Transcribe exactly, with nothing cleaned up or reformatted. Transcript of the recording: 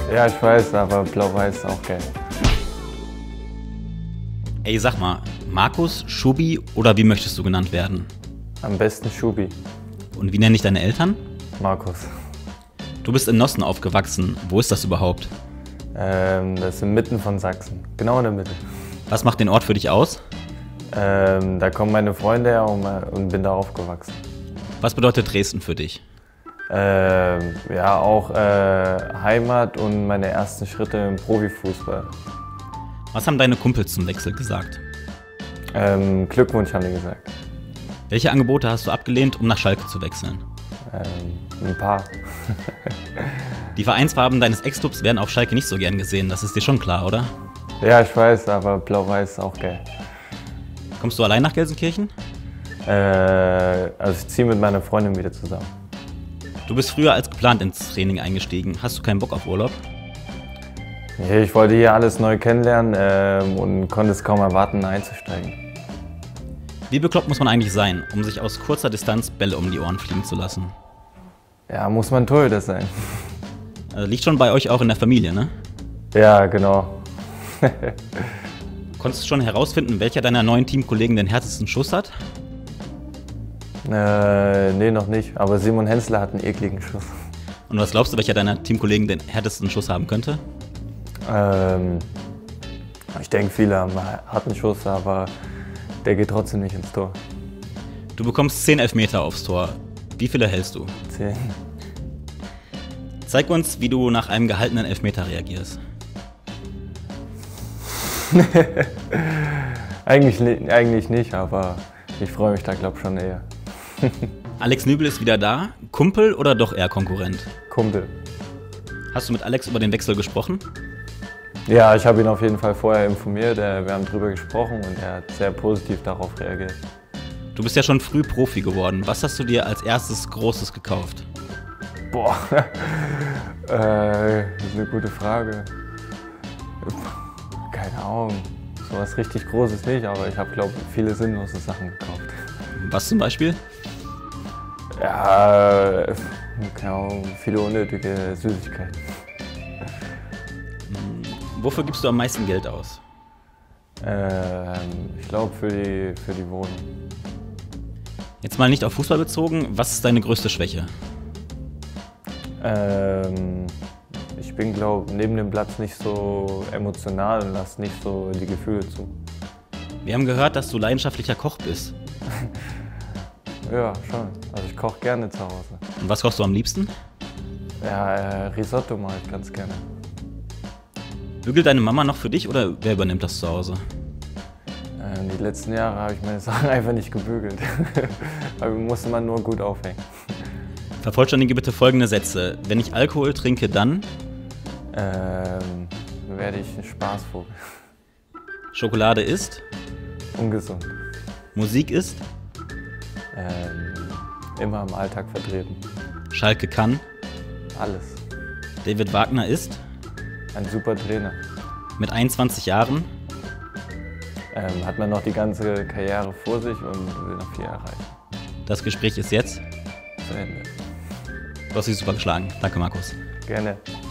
Ja, ich weiß, aber blau-weiß ist auch geil. Ey, sag mal, Markus, Schubi oder wie möchtest du genannt werden? Am besten Schubi. Und wie nennen dich deine Eltern? Markus. Du bist in Nossen aufgewachsen. Wo ist das überhaupt? Ähm, das ist inmitten von Sachsen. Genau in der Mitte. Was macht den Ort für dich aus? Ähm, da kommen meine Freunde her und, und bin da aufgewachsen. Was bedeutet Dresden für dich? Ähm, ja, auch äh, Heimat und meine ersten Schritte im Profifußball. Was haben deine Kumpels zum Wechsel gesagt? Ähm, Glückwunsch haben die gesagt. Welche Angebote hast du abgelehnt, um nach Schalke zu wechseln? Ähm, ein paar. Die Vereinsfarben deines Ex-Clubs werden auf Schalke nicht so gern gesehen, das ist dir schon klar, oder? Ja, ich weiß, aber blau-weiß ist auch geil. Kommst du allein nach Gelsenkirchen? Äh, also ich ziehe mit meiner Freundin wieder zusammen. Du bist früher als geplant ins Training eingestiegen. Hast du keinen Bock auf Urlaub? Nee, ich wollte hier alles neu kennenlernen ähm, und konnte es kaum erwarten, einzusteigen. Wie bekloppt muss man eigentlich sein, um sich aus kurzer Distanz Bälle um die Ohren fliegen zu lassen? Ja, muss man Torhüter sein. Also liegt schon bei euch auch in der Familie, ne? Ja, genau. Konntest du schon herausfinden, welcher deiner neuen Teamkollegen den härtesten Schuss hat? Äh, nee, noch nicht. Aber Simon Hensler hat einen ekligen Schuss. Und was glaubst du, welcher deiner Teamkollegen den härtesten Schuss haben könnte? Ähm, ich denke, viele haben einen harten Schuss, aber der geht trotzdem nicht ins Tor. Du bekommst zehn Elfmeter aufs Tor. Wie viele hältst du? Zehn. Zeig uns, wie du nach einem gehaltenen Elfmeter reagierst. eigentlich, eigentlich nicht, aber ich freue mich da, glaube ich, schon eher. Alex Nübel ist wieder da. Kumpel oder doch eher Konkurrent? Kumpel. Hast du mit Alex über den Wechsel gesprochen? Ja, ich habe ihn auf jeden Fall vorher informiert. Wir haben drüber gesprochen und er hat sehr positiv darauf reagiert. Du bist ja schon früh Profi geworden. Was hast du dir als erstes Großes gekauft? Boah, äh, das ist eine gute Frage. Keine Ahnung, so was richtig Großes nicht, aber ich habe, glaube ich, viele sinnlose Sachen gekauft. Was zum Beispiel? Ja, keine Ahnung, viele unnötige Süßigkeiten. Wofür gibst du am meisten Geld aus? Ähm, ich glaube für die, für die Wohnung. Jetzt mal nicht auf Fußball bezogen, was ist deine größte Schwäche? Ähm, ich bin, glaube ich, neben dem Platz nicht so emotional und lasse nicht so die Gefühle zu. Wir haben gehört, dass du leidenschaftlicher Koch bist. Ja, schon. Also ich koche gerne zu Hause. Und was kochst du am liebsten? Ja, äh, Risotto mache ich ganz gerne. Bügelt deine Mama noch für dich oder wer übernimmt das zu Hause? Äh, die letzten Jahre habe ich meine Sachen einfach nicht gebügelt. Aber musste man nur gut aufhängen. Vervollständige bitte folgende Sätze. Wenn ich Alkohol trinke, dann? Ähm, werde ich ein Spaßvogel. Schokolade ist? Ungesund. Musik ist? Ähm, immer im Alltag vertreten. Schalke kann? Alles. David Wagner ist? Ein super Trainer. Mit einundzwanzig Jahren? Ähm, hat man noch die ganze Karriere vor sich und will noch viel erreichen. Das Gespräch ist jetzt Zu Ende. Du hast dich super geschlagen. Danke, Markus. Gerne.